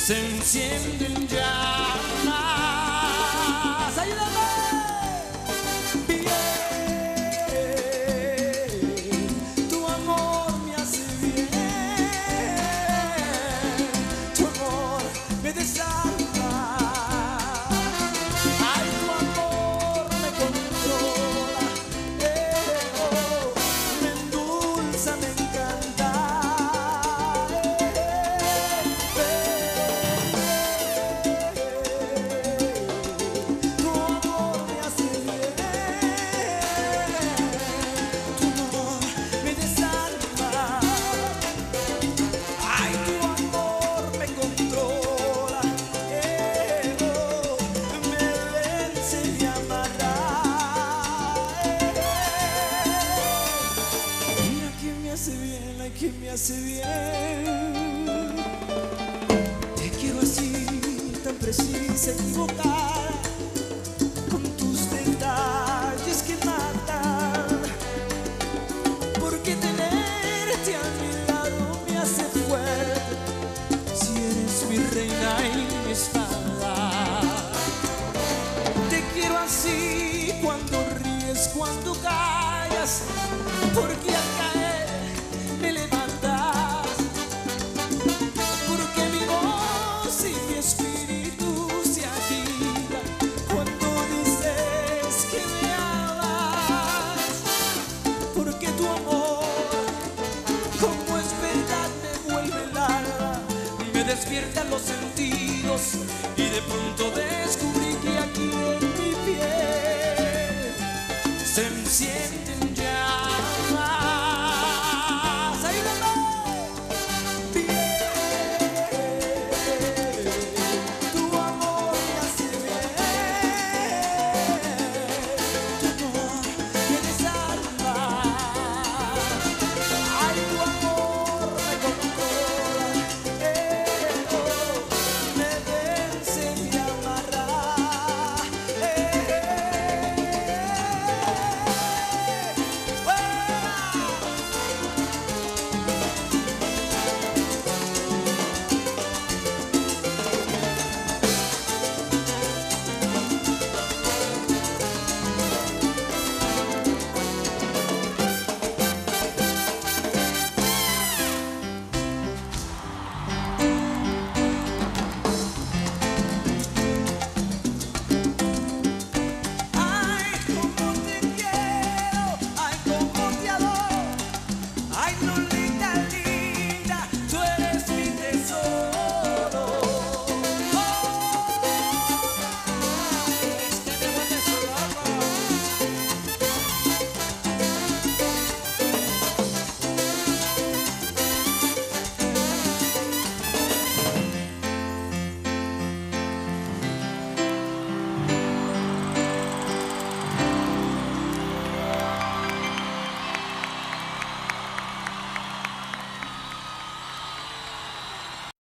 se encienden llamas. ¡Ayúdame! Bien, tu amor me hace bien, tu amor me desalma. Ay, tu amor me controla, me endulza, me encanta. Tu amor me hace bien, tu amor me desalma. Ay, tu amor me controla, me vence y amarra. Mira que me hace bien, ay, que me hace bien. Te quiero así, tan precisa, equivocada, con tus detalles que matan. Porque tenerte a mi lado me hace fuerte, si eres mi reina y mi espada. Te quiero así, cuando ríes, cuando callas,